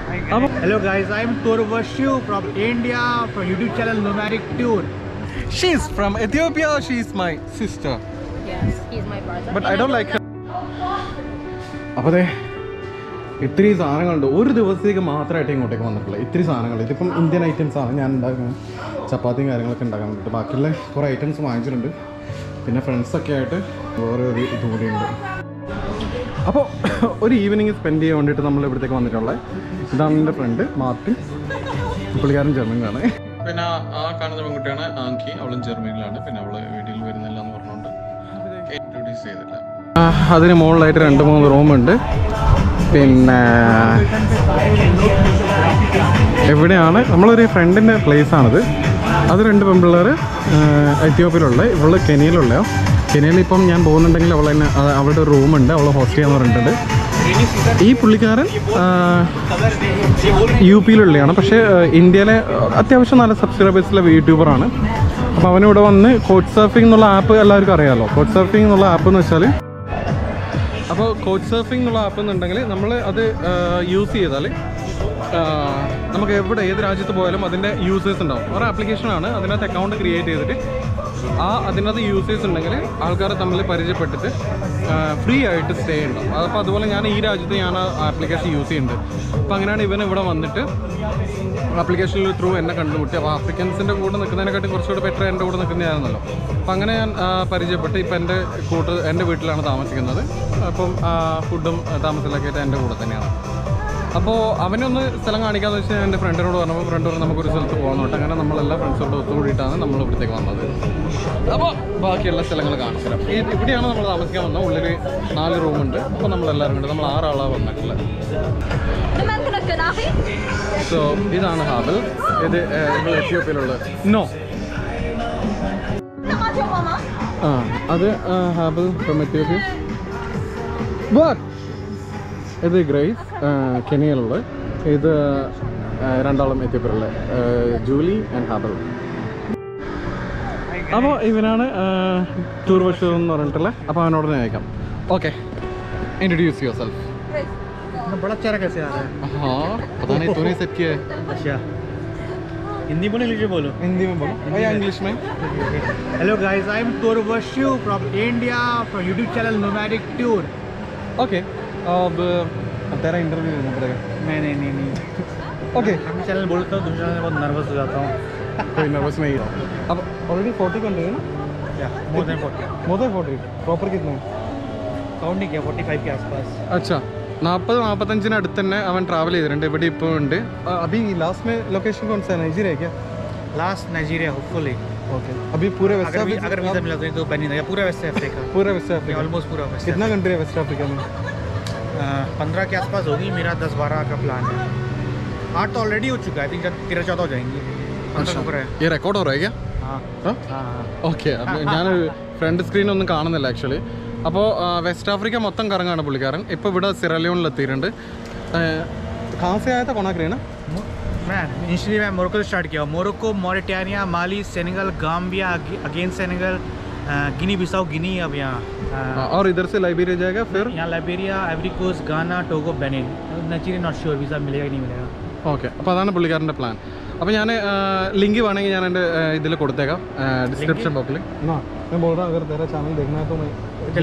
Hello guys, I am Turvashu from India from YouTube channel Nomadic Tour. She's from Ethiopia. She's my sister. Yes, he's my brother. But I don't like her. അപ്പോൾ അതെ ഇത്തിരി സാധനങ്ങളുണ്ട്. ഒരു ദിവസത്തേക്ക് മാത്രമായിട്ട് ഇങ്ങോട്ടേക്ക് വന്നിട്ടുള്ളത് ഇത്തിരി സാധനങ്ങൾ. ഇതിപ്പം ഇന്ത്യൻ ഐറ്റംസ് ആണ് ഞാൻ ഉണ്ടാക്കുന്നത്. ചപ്പാത്തിയും കാര്യങ്ങളൊക്കെ ഉണ്ടാക്കാൻ വേണ്ടിയിട്ട് ബാക്കിയുള്ള കുറേ ഐറ്റംസ് വാങ്ങിച്ചിട്ടുണ്ട്. പിന്നെ ഫ്രണ്ട്സൊക്കെ ആയിട്ട് വേറെ ഒരു ഇതുകൂടിയുണ്ട്. അപ്പോൾ ഒരു ഈവനിങ് സ്പെൻഡ് ചെയ്യാൻ വേണ്ടിയിട്ട് നമ്മൾ ഇവിടത്തേക്ക് വന്നിട്ടുള്ളത്. ഇതാണ് എൻ്റെ ഫ്രണ്ട് മാർട്ടിൻ. പുള്ളിക്കാരൻ ജർമ്മനിലാണ്. പിന്നെ ആ കാണുന്ന പെൺകുട്ടിയാണ് ആങ്കി. അവളും ജർമ്മനിയിലാണ്. പിന്നെ അവൾ വീഡിയോയിൽ വരുന്നില്ല എന്ന് പറഞ്ഞുകൊണ്ട് ഇൻട്രൊഡ്യൂസ് ചെയ്തില്ല. അതിന് മുകളിലായിട്ട് 2-3 റൂമുണ്ട്. പിന്നെ എവിടെയാണ് നമ്മളൊരു ഫ്രണ്ടിൻ്റെ പ്ലേസാണിത്. അത് 2 പെൺപിള്ളേർ എത്യോപ്യയിലുള്ള, ഇവള് കെനിയയിലുള്ളയോ. കെനിയയിൽ ഇപ്പം ഞാൻ പോകുന്നുണ്ടെങ്കിൽ അവൾ തന്നെ അവളുടെ ഒരു റൂമുണ്ട്, അവൾ ഹോസ്റ്റ് ചെയ്യാന്ന് പറഞ്ഞിട്ടുണ്ട്. ഈ പുള്ളിക്കാരൻ UP-ലുള്ളതാണ്, പക്ഷേ ഇന്ത്യയിലെ അത്യാവശ്യം നല്ല സബ്സ്ക്രൈബേഴ്സുള്ള യൂട്യൂബറാണ്. അപ്പോൾ അവനിവിടെ വന്ന് കോച്ച് സർഫിംഗ് എന്നുള്ള ആപ്പ് എല്ലാവർക്കും അറിയാമല്ലോ. കോച്ച് സർഫിംഗ് എന്നുള്ള ആപ്പ് എന്ന് വെച്ചാൽ, അപ്പോൾ കോച്ച് സർഫിംഗ് എന്നുള്ള ആപ്പ് എന്നുണ്ടെങ്കിൽ നമ്മൾ അത് യൂസ് ചെയ്താൽ നമുക്ക് ഏത് രാജ്യത്ത് പോയാലും അതിൻ്റെ യൂസേഴ്സ് ഉണ്ടാവും. ഒരു ആപ്ലിക്കേഷനാണ്. അതിനകത്ത് അക്കൗണ്ട് ക്രിയേറ്റ് ചെയ്തിട്ട് അതിനകത്ത് യൂസേഴ്സ് ഉണ്ടെങ്കിൽ ആൾക്കാരെ തമ്മിൽ പരിചയപ്പെട്ടിട്ട് ഫ്രീ ആയിട്ട് സ്റ്റേ ഉണ്ടാവും. അപ്പോൾ അതുപോലെ ഞാൻ ഈ രാജ്യത്ത് ഞാൻ ആ ആപ്ലിക്കേഷൻ യൂസ് ചെയ്യുന്നുണ്ട്. അപ്പോൾ അങ്ങനെയാണ് ഇവൻ ഇവിടെ വന്നിട്ട് ആപ്ലിക്കേഷനിൽ ത്രൂ എന്നെ കണ്ടുമുട്ടി. അപ്പോൾ ആഫ്രിക്കൻസിൻ്റെ കൂടെ നിൽക്കുന്നതിനെക്കാട്ടും കുറച്ചുകൂടെ ബെറ്റർ എൻ്റെ കൂടെ നിൽക്കുന്നതായിരുന്നല്ലോ. അപ്പോൾ അങ്ങനെ ഞാൻ പരിചയപ്പെട്ട് ഇപ്പോൾ എൻ്റെ വീട്ടിലാണ് താമസിക്കുന്നത്. അപ്പം ഫുഡും താമസത്തിലൊക്കെ ആയിട്ട് എൻ്റെ കൂടെ തന്നെയാണ്. അപ്പോൾ അവനൊന്ന് സ്ഥലം കാണിക്കാമെന്ന് വെച്ചാൽ എൻ്റെ ഫ്രണ്ടിനോട് പറഞ്ഞപ്പോൾ ഫ്രണ്ട് പറഞ്ഞു നമുക്കൊരു സ്ഥലത്ത് പോകണം. അങ്ങനെ നമ്മളെല്ലാ ഫ്രണ്ട്സോട് ഒത്തുകൂടിയിട്ടാണ് നമ്മൾ ഇവിടത്തേക്ക് വന്നത്. അപ്പോൾ ബാക്കിയുള്ള സ്ഥലങ്ങൾ കാണിച്ചുതരാം. ഇവിടെയാണ് നമ്മൾ താമസിക്കാൻ വന്നത്. ഉള്ളിൽ 4 റൂമുണ്ട്. അപ്പോൾ നമ്മളെല്ലാവരും കൂടെ നമ്മൾ 6 ആളാണ് വന്നിട്ടുള്ളത്. സോ ഇതാണ് ഹാബിൽ. ഇത് എത്യോപ്യയിലുള്ള അത് ഹാബിൽ ഫ്രം എത്യോപ്യ. ഇത് ഗ്രേസ് കെനിയയിലുള്ള. ഇത് 2 ആളും എത്തിയപ്പോഴുള്ള ജൂലി ആൻഡ് ഹാബിൾ. അപ്പോൾ ഇവനാണ് ടൂർവഷു എന്ന് പറഞ്ഞിട്ടുള്ള. അപ്പോൾ അവനോട് തന്നെ അയക്കാം. Okay, introduce yourself. बड़ा अच्छा रहा कैसे आ रहा है? हाँ पता नहीं तूने सेट किया है. अच्छा, हिंदी बोलो इंग्लिश बोलो? हिंदी में बोलो या इंग्लिश में. Hello guys, I am Turvashu from India from YouTube channel Nomadic Tour. Okay, अब तेरा इंटरव्यू लेना पड़ेगा. नहीं ओके, हम चैनल बोलता हूँ, दूसरे चैनल बहुत नर्वस हो जाता हूँ. कोई नर्वस नहीं है. अब ऑलरेडी 40 कर लिए ना? क्या more than 40? More than 40. Proper कितना है? काउंट नहीं किया, 45 के आसपास. अच्छा, 40-45 അടുത്ത് തന്നെ അവൻ ട്രാവൽ ചെയ്തിട്ടുണ്ട്. ഇവിടെ ഇപ്പോൾ ഉണ്ട്. अभी लास्ट में लोकेशन कौन सा है? नाइजीरिया क्या? Last Nigeria hopefully. ओके, अभी पूरे वेस्ट अगर वीज़ा मिला तो बनी नहीं. पूरा वेस्ट अफ्रीका. पूरा वेस्ट अफ्रीका, ऑलमोस्ट पूरा वेस्ट. कितना कंट्री है वेस्ट अफ्रीका में? 15 के आसपास होगी. मेरा 10-12 का प्लान है. 8 तो ऑलरेडी हो चुका है. 13-14 हो जाएंगी. ये റെക്കോർഡ് हो रहा है क्या? ഓക്കെ, ഞാൻ ഫ്രണ്ട് സ്ക്രീനൊന്നും കാണുന്നില്ല ആക്ച്വലി. അപ്പോൾ വെസ്റ്റ് ആഫ്രിക്ക മൊത്തം കറങ്ങാണ് പുള്ളിക്കാരൻ. ഇപ്പോൾ ഇവിടെ സിറലിയോണിലെത്തിയിട്ടുണ്ട്. कहाँ से आया था कोनाक्री ना? मैं इनिशियली मोरक्को से स्टार्ट किया. Morocco, Mauritania, Mali, Senegal, Gambia, again Senegal, Guinea Bissau, Guinea, अब यहाँ और इधर से लाइबेरिया जाएगा. फिर यहाँ Liberia, Ivory Coast, Ghana, Togo, Benin. Nigeria not sure visa मिलेगा कि नहीं मिलेगा. ഓക്കെ, അപ്പോൾ അതാണ് പുള്ളിക്കാരൻ്റെ പ്ലാൻ. അപ്പോൾ ഞാൻ ലിങ്ക് വേണമെങ്കിൽ ഞാൻ എൻ്റെ ഇതിൽ കൊടുത്തേക്കാം ഡിസ്ക്രിപ്ഷൻ ബോക്സിൽ. मैं बोल रहा हूँ अगर तेरा चैनल देखना है तो मैं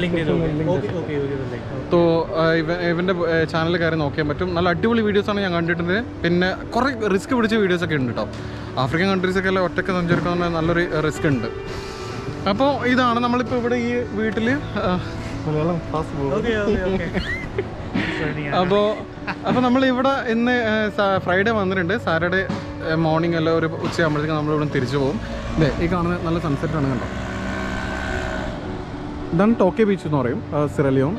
तो ഇവൻ്റെ ചാനൽ കയറി നോക്കിയാൻ പറ്റും. നല്ല അടിപൊളി വീഡിയോസാണ് ഞാൻ കണ്ടിട്ടുണ്ട്. പിന്നെ കുറേ റിസ്ക് പിടിച്ച വീഡിയോസൊക്കെ ഉണ്ട് കേട്ടോ. ആഫ്രിക്കൻ കൺട്രീസൊക്കെ എല്ലാം ഒറ്റയ്ക്ക് സഞ്ചരിക്കുന്ന നല്ലൊരു റിസ്ക് ഉണ്ട്. അപ്പോൾ ഇതാണ് നമ്മളിപ്പോൾ ഇവിടെ ഈ വീട്ടിൽ മലയാളം അപ്പോൾ നമ്മളിവിടെ ഇന്ന് ഫ്രൈഡേ വന്നിട്ടുണ്ട്. സാറ്റർഡേ മോർണിംഗ് എല്ലാം ഒരു ഉച്ചയാകുമ്പോഴത്തേക്കും നമ്മളിവിടെ തിരിച്ചു പോകും. അതെ, ഈ കാണുന്ന നല്ല സൺസെറ്റാണ് കണ്ടോ. ഇതാണ് ടോക്കെ ബീച്ച് എന്ന് പറയും, സിറലിയോൺ.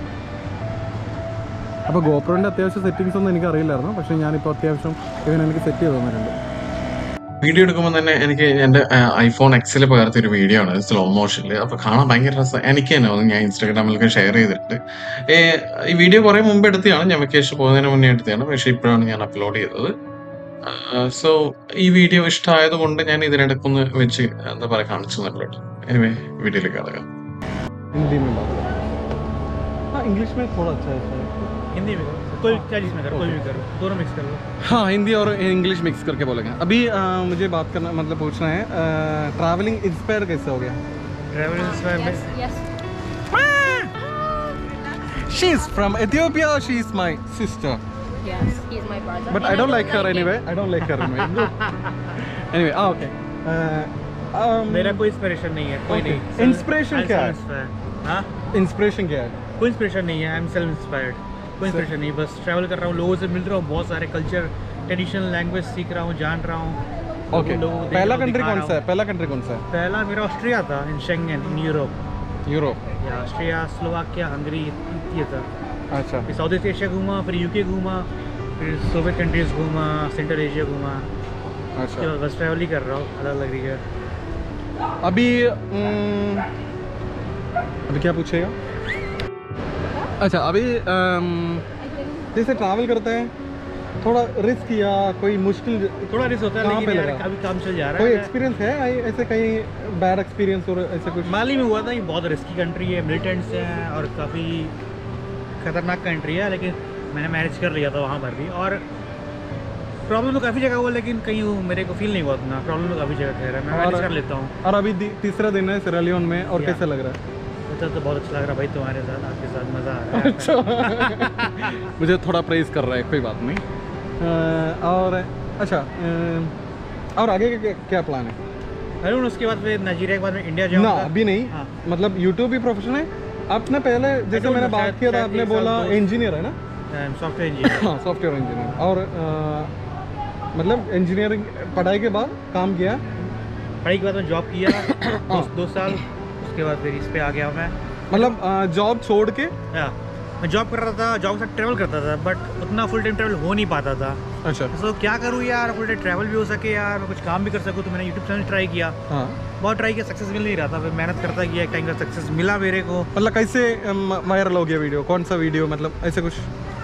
അപ്പോൾ ഗോപ്രോൻ്റെ അത്യാവശ്യം സെറ്റിങ്സ് ഒന്നും എനിക്കറിയില്ലായിരുന്നു. പക്ഷേ ഞാനിപ്പോൾ അത്യാവശ്യം എനിക്ക് സെറ്റ് ചെയ്ത് തന്നിട്ടുണ്ട്. വീഡിയോ എടുക്കുമ്പോൾ തന്നെ എനിക്ക് എൻ്റെ iPhone Xൽ പകർത്തിയൊരു വീഡിയോ ആണ് സ്ലോ മോഷനിൽ. അപ്പോൾ കാണാൻ ഭയങ്കര രസം. എനിക്ക് തന്നെ തോന്നുന്നു. ഞാൻ ഇൻസ്റ്റാഗ്രാമിലൊക്കെ ഷെയർ ചെയ്തിട്ടുണ്ട്. ഈ വീഡിയോ കുറേ മുമ്പ് എടുത്തതാണ്. ഞാൻ വെക്കേഷൻ പോകുന്നതിന് മുന്നേ എടുത്തതാണ്. പക്ഷേ ഇപ്പോഴാണ് ഞാൻ അപ്ലോഡ് ചെയ്തത്. സോ ഈ വീഡിയോ ഇഷ്ടമായതുകൊണ്ട് ഞാൻ ഇതിനിടയ്ക്കൊന്ന് വെച്ച് എന്താ പറയുക കാണിച്ചു തന്നിട്ടുണ്ട്. എനിവേ വീഡിയോയിലേക്ക് കിടക്കാം. हिंदी में बात करें. हाँ, इंग्लिश में थोड़ा अच्छा है. हिंदी में कोई क्या चीज़ में करो, कोई भी करो, दोनों मिक्स कर लो। हाँ, हिंदी और इंग्लिश मिक्स करके बोलेंगे। अभी मुझे बात करना मतलब पूछना है, ट्रैवलिंग इंस्पायर कैसे हो गया? Travel inspire Yes, yes. She is from Ethiopia. She is my sister. Yes, he's my brother. But I don't like her anyway. I don't like her anyway. Anyway, okay. मेरा कोई inspiration नहीं है, कोई Okay. नहीं। Inspiration क्या है? हाँ, inspiration क्या है? कोई इंस्पिरेशन नहीं है, आई एम सेल्फ इंस्पायर्ड। कोई इंस्पिरेशन नहीं, बस ट्रैवल कर रहा हूँ, लोगों से मिल रहा हूँ, बहुत सारे कल्चर, ट्रेडिशनल लैंग्वेज सीख रहा हूँ, जान रहा हूँ। ओके, पहला कंट्री कौन सा है? पहला कंट्री कौन सा है? पहला मेरा ऑस्ट्रिया था, in Schengen, in Europe. Europe. या ऑस्ट्रिया, स्लोवाकिया, हंगरी, ये था। अच्छा, फिर साउथ ईस्ट एशिया घूमा, फिर यूके घूमा, फिर सोवियत कंट्रीज घूमा, सेंट्रल एशिया घूमा। उसके अच्छा। बाद बस ट्रैवल ही कर रहा हूँ अलग अलग रीजन। अभी अभी क्या पूछेगा? अच्छा, अभी जैसे ट्रैवल करते हैं, थोड़ा रिस्क या कोई मुश्किल थोड़ा रिस्क होता है, कहाँ लेकिन पे यार लगा? अभी काम चल जा रहा कोई है। एक्सपीरियंस है ऐसे कहीं बैड एक्सपीरियंस और ऐसे कुछ? माली में हुआ था, ये बहुत रिस्की कंट्री है, मिलिटेंट्स हैं और काफ़ी खतरनाक कंट्री है, लेकिन मैंने मैनेज कर लिया था वहाँ पर भी। और प्रॉब्लम तो काफ़ी जगह हुआ, लेकिन कहीं मेरे को फील नहीं हुआ उतना। प्रॉब्लम तो काफ़ी जगह ठहरा है, मैं मैनेज कर लेता हूँ। और अभी तीसरा दिन है सिएरा में, और कैसा लग रहा है? तो बहुत अच्छा लग रहा है भाई, तुम्हारे साथ, आपके साथ मज़ा आ रहा है। अच्छा। मुझे थोड़ा प्रेज कर रहा है, कोई बात नहीं। और अच्छा, और आगे क्या प्लान है? अरे उसके बाद फिर नाइजीरिया के बाद में इंडिया ना, जाऊँगा। अभी नहीं। हाँ। मतलब यूट्यूब भी प्रोफेशन है आपने? पहले जैसे don't मैंने know, बात शायद- किया था, शायद आपने एक साल बोला दो- इंजीनियर है ना? Software engineer. हाँ, सॉफ्टवेयर इंजीनियर। और मतलब इंजीनियरिंग पढ़ाई के बाद काम किया? पढ़ाई के बाद में जॉब किया 2 साल, उसके बाद फिर इस पे आ गया मैं। मतलब जॉब छोड़ के? या मैं जॉब कर रहा था, जॉब के साथ ट्रैवल करता था, बट उतना फुल टाइम ट्रैवल हो नहीं पाता था। अच्छा। तो क्या करूँ यार, फुल टाइम ट्रैवल भी हो सके यार, मैं कुछ काम भी कर सकूँ। तो मैंने यूट्यूब चैनल ट्राई किया, हाँ, बहुत ट्राई किया, सक्सेस मिल नहीं रहा था। फिर मेहनत करता गया, एक टाइम का सक्सेस मिला मेरे को। मतलब कैसे वायरल हो गया वीडियो? कौन सा वीडियो, मतलब ऐसे कुछ?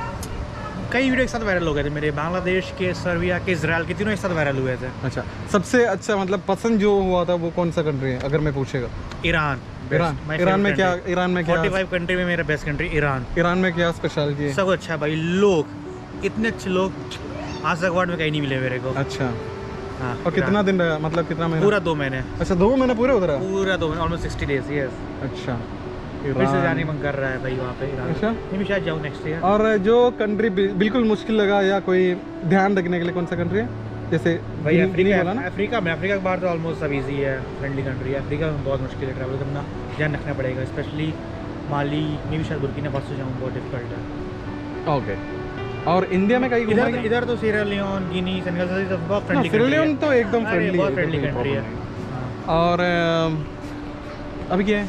कई वीडियो एक साथ वायरल हो गए थे मेरे, बांग्लादेश के, सर्बिया के, इजराइल के, तीनों एक साथ वायरल हुए थे। अच्छा, सबसे अच्छा मतलब पसंद जो हुआ था वो कौन सा कंट्री है अगर मैं पूछेगा? ईरान। ईरान। ईरान में क्या? ईरान में क्या? 45 कंट्री में मेरा बेस्ट कंट्री ईरान। ईरान में क्या स्पेशलिटी है? सब अच्छा भाई, लोग इतने अच्छे लोग, आज तक वर्ल्ड में कहीं नहीं मिले मेरे को। अच्छा। हाँ, और कितना दिन रहा, मतलब कितना महीना? पूरा 2 महीने। अच्छा, 2 महीने पूरे उधर? पूरा 2 महीने, ऑलमोस्ट 60 डेज। यस। अच्छा। फिर से जाने मन कर रहा है भाई वहाँ पे ईरान। अच्छा। नहीं, मैं शायद जाऊँ नेक्स्ट ईयर। और जो कंट्री बिल्कुल मुश्किल लगा या कोई ध्यान रखने के लिए, कौन सा कंट्री है? जैसे भाई गिनी बोला ना? अफ्रीका में, अफ्रीका के बाहर तो ऑलमोस्ट सब इजी है, फ्रेंडली कंट्री है। अफ्रीका में बहुत मुश्किल है ट्रैवल करना, ध्यान रखना पड़ेगा, स्पेशली माली में भी, शायद बुर्किना फासो जाऊँ, बहुत डिफिकल्ट है। ओके। और इंडिया में कहीं घूमा? इधर तो सीरा लियोन, गिनी, सेनेगल, सब बहुत फ्रेंडली सीरा लियोन तो एकदम फ्रेंडली, बहुत फ्रेंडली कंट्री है। और अभी क्या है?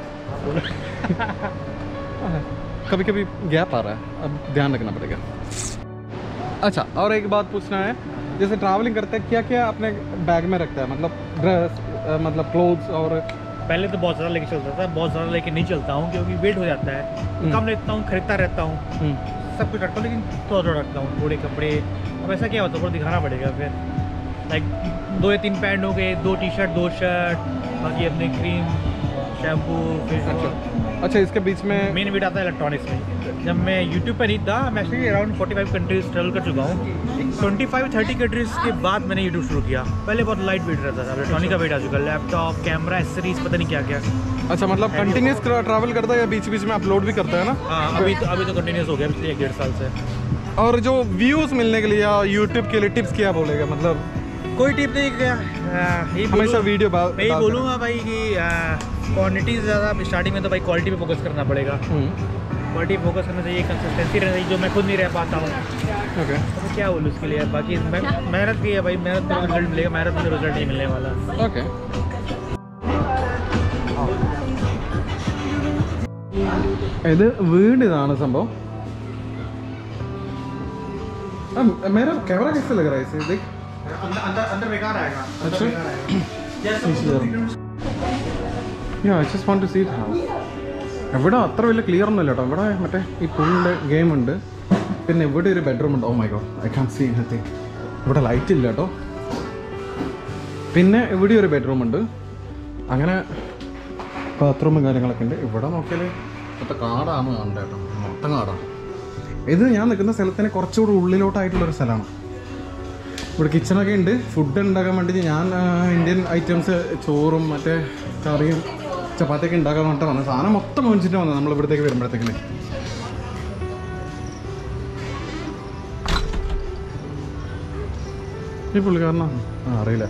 कभी कभी गैप आ रहा है, अब ध्यान रखना पड़ेगा। अच्छा, और एक बात पूछना है, जैसे ट्रैवलिंग करते हैं क्या क्या अपने बैग में रखता है? मतलब ड्रेस, मतलब क्लोथ्स। और पहले तो बहुत ज़्यादा लेके चलता था, बहुत ज़्यादा लेके नहीं चलता हूँ क्योंकि वेट हो जाता है। कम लेता हूँ, खरीदता रहता हूँ, सब कुछ रखता हूँ, लेकिन थोड़ा रखता हूँ, थोड़े कपड़े। अब ऐसा क्या होता है, थोड़ा दिखाना पड़ेगा फिर। लाइक 2 या 3 पैंट हो गए, 2 टी-शर्ट, 2 शर्ट, बाकी अपने क्रीम, शैम्पू, फेस वॉश। अच्छा, इसके बीच में मेन वेट आता है इलेक्ट्रॉनिक्स में। जब मैं यूट्यूब पर नहीं था, मैं एक्चुअली अराउंड 45 कंट्रीज ट्रैवल कर चुका हूँ। 25-30 कंट्रीज के बाद मैंने यूट्यूब शुरू किया। पहले बहुत लाइट वेट रहता था, इलेक्ट्रॉनिक का वेट आ चुका, लैपटॉप, कैमरा, एसेसरीज, पता नहीं क्या क्या। अच्छा, मतलब कंटिन्यूस ट्रैवल करता है या बीच बीच में अपलोड भी करता है ना? हाँ, अभी तो कंटिन्यूस हो गया पिछले 1-1.5 साल से। और जो व्यूज़ मिलने के लिए या यूट्यूब के लिए टिप्स क्या बोलेगा? मतलब कोई टिप नहीं, क्या हमेशा वीडियो मैं यही बोलूँगा भाई कि क्वान्टिटी से ज़्यादा स्टार्टिंग में तो भाई क्वालिटी पे फोकस करना पड़ेगा। क्वालिटी फोकस करना चाहिए, कंसिस्टेंसी रहना चाहिए, जो मैं खुद नहीं रह पाता हूँ। ओके। तो क्या बोलूँ उसके लिए, बाकी मेहनत की है भाई, मेहनत में रिजल्ट मिलेगा, मेहनत में रिजल्ट नहीं मिलने वाला। ओके। ഇത് വീട് ഇതാണ് സംഭവം. मेरा कैमरा कैसे लग रहा है इसे देख? अंदर बेकार आएगा। अच्छा। Yeah, I just want to see it how. ഇവിടെ അത്ര വലിയ ക്ലിയർ ഒന്നുമില്ല കേട്ടോ. ഇവിടെ മറ്റേ ഈ പൂളിൻ്റെ ഗെയിം ഉണ്ട്, പിന്നെ ഇവിടെ ഒരു ബെഡ്റൂം ഉണ്ട്. Oh my god, I can see anything. ഇവിടെ ലൈറ്റ് ഇല്ല കേട്ടോ. പിന്നെ ഇവിടെ ഒരു ബെഡ്റൂം ഉണ്ട്, അങ്ങനെ ബാത്റൂമും കാര്യങ്ങളൊക്കെ ഉണ്ട്. ഇവിടെ നോക്കിയാൽ മൊത്തം കാടാണ് കാണേണ്ടത് കേട്ടോ, മൊത്തം കാടാണ്. ഇത് ഞാൻ നിൽക്കുന്ന സ്ഥലത്തിന് കുറച്ചുകൂടി ഉള്ളിലോട്ടായിട്ടുള്ളൊരു സ്ഥലമാണ്. ഇവിടെ കിച്ചണൊക്കെ ഉണ്ട്. ഫുഡ് ഉണ്ടാക്കാൻ വേണ്ടി ഞാൻ ഇന്ത്യൻ ഐറ്റംസ് ചോറും മറ്റേ കറിയും ചപ്പാത്തിയൊക്കെ ഉണ്ടാക്കാൻ വേണ്ടിയിട്ട് വന്നത്. സാധനം മൊത്തം മേടിച്ചിട്ട് വന്നത് നമ്മൾ ഇവിടത്തേക്ക് വരുമ്പോഴത്തേക്കിന്. ഈ പുള്ളിക്കാരനാ അറിയില്ല.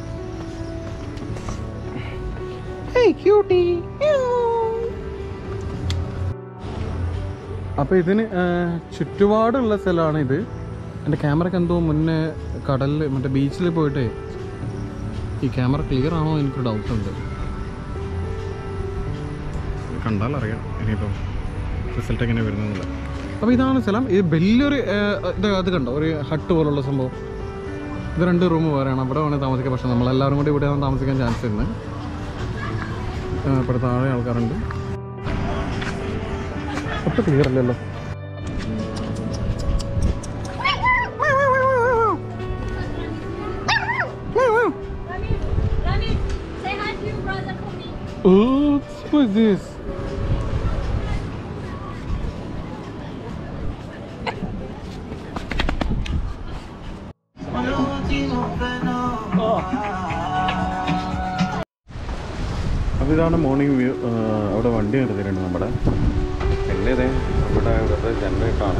അപ്പോൾ ഇതിന് ചുറ്റുപാടുള്ള സ്ഥലമാണ് ഇത്. എൻ്റെ ക്യാമറയ്ക്ക് എന്തോ മുന്നേ കടലിൽ മറ്റേ ബീച്ചിൽ പോയിട്ട് ഈ ക്യാമറ ക്ലിയർ ആണോ എനിക്കൊരു ഡൗട്ടുണ്ട്. കണ്ടാലറിയാം ഇനിയിപ്പം റിസൾട്ട് എങ്ങനെ വരുന്നില്ല. അപ്പോൾ ഇതാണ് സ്ഥലം. ഇത് വലിയൊരു അത് കണ്ടോ, ഒരു ഹട്ട് പോലുള്ള സംഭവം. ഇത് 2 റൂം വേറെയാണ്. അവിടെ വേണേൽ താമസിക്കാം. പക്ഷേ നമ്മളെല്ലാവരും കൂടി ഇവിടെയാണ് താമസിക്കാൻ ചാൻസ് ഉണ്ട്. ഇപ്പോൾ താഴെ ആൾക്കാരുണ്ട്. ഒട്ടും ക്ലിയർ അല്ലല്ലോ. What's this? അപ്പോൾ ഇതാണ് മോർണിംഗ് വ്യൂ. അവിടെ വണ്ടി നിർത്തിയിട്ടുണ്ട് നമ്മുടെ. പിന്നെ ഇതേ നമ്മുടെ ഇവിടുത്തെ ജനറേറ്ററാണ്.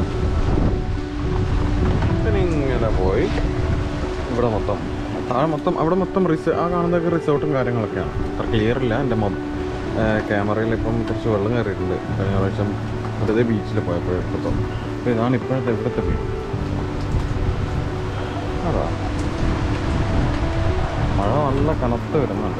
പിന്നെ ഇങ്ങനെ പോയി ഇവിടെ മൊത്തം താഴെ മൊത്തം അവിടെ മൊത്തം ആ കാണുന്നതൊക്കെ റിസോർട്ടും കാര്യങ്ങളൊക്കെയാണ്. അത്ര ക്ലിയർ ഇല്ല. എൻ്റെ ക്യാമറയിൽ ഇപ്പം കുറച്ച് വെള്ളം കയറിയിട്ടുണ്ട് കഴിഞ്ഞ പ്രാവശ്യം വെറുതെ ബീച്ചിൽ പോയപ്പോഴെടുത്തോ. അപ്പോൾ ഇതാണ് ഇപ്പോഴത്തെ ഇവിടുത്തെ വ്യൂ. അതാ മഴ നല്ല കനത്ത് വരുന്നുണ്ട്.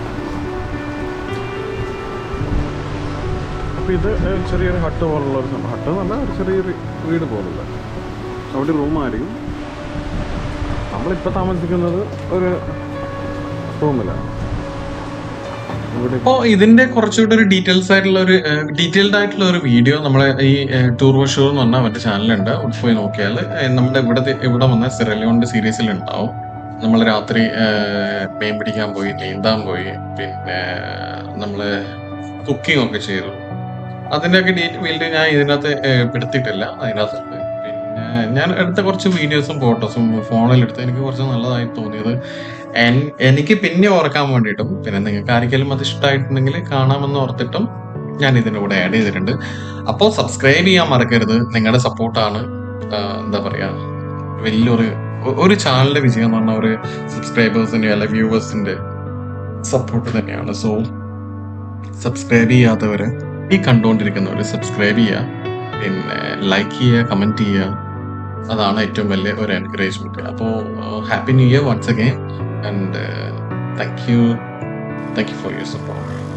അപ്പോൾ ഇത് ചെറിയൊരു ഹട്ട് പോലുള്ളൊരു സംഭവം. ഹട്ട് എന്നല്ല, ഒരു ചെറിയൊരു വീട് പോലുള്ള അവിടെ റൂമായിരിക്കും. നമ്മളിപ്പോൾ താമസിക്കുന്നത് ഒരു റൂമിലാണ്. അപ്പോൾ ഇതിന്റെ കുറച്ചുകൂടെ ഒരു ഡീറ്റെയിൽഡ് ആയിട്ടുള്ള ഒരു വീഡിയോ നമ്മളെ ഈ ടൂർ വഷൂർ എന്ന് പറഞ്ഞാൽ മറ്റേ ചാനലുണ്ട്. അവിടെ പോയി നോക്കിയാൽ നമ്മുടെ ഇവിടെ വന്ന സിറലിയോണിന്റെ സീരീസിൽ ഉണ്ടാവും. നമ്മൾ രാത്രി മീൻ പിടിക്കാൻ പോയി, നീന്താൻ പോയി, പിന്നെ നമ്മൾ കുക്കിംഗ് ഒക്കെ ചെയ്തു. അതിൻ്റെയൊക്കെ ഡീറ്റെയിൽഡ് ഞാൻ ഇതിനകത്ത് പെടുത്തിയിട്ടില്ല. അതിനകത്തുണ്ട്. പിന്നെ ഞാൻ എടുത്ത കുറച്ച് വീഡിയോസും ഫോട്ടോസും ഫോണിലെടുത്ത് എനിക്ക് കുറച്ച് നല്ലതായി തോന്നിയത് എനിക്ക് പിന്നെ ഓർക്കാൻ വേണ്ടിയിട്ടും പിന്നെ നിങ്ങൾക്ക് ആർക്കെങ്കിലും അത് ഇഷ്ടമായിട്ടുണ്ടെങ്കിൽ കാണാമെന്ന് ഓർത്തിട്ടും ഞാൻ ഇതിൻ്റെ കൂടെ ആഡ് ചെയ്തിട്ടുണ്ട്. അപ്പോൾ സബ്സ്ക്രൈബ് ചെയ്യാൻ മറക്കരുത്. നിങ്ങളുടെ സപ്പോർട്ടാണ് എന്താ പറയുക വലിയൊരു ചാനലിന്റെ വിജയം എന്ന് പറഞ്ഞാൽ ഒരു സബ്സ്ക്രൈബേഴ്സിന്റെ അല്ല വ്യൂവേഴ്സിന്റെ സപ്പോർട്ട് തന്നെയാണ്. സോ സബ്സ്ക്രൈബ് ചെയ്യാത്തവര് ഈ കണ്ടുകൊണ്ടിരിക്കുന്നവർ സബ്സ്ക്രൈബ് ചെയ്യുക, പിന്നെ ലൈക്ക് ചെയ്യുക, കമന്റ് ചെയ്യുക. അതാണ് ഏറ്റവും വലിയ ഒരു എൻകറേജ്മെന്റ്. അപ്പോൾ happy new year once again and thank you for your support.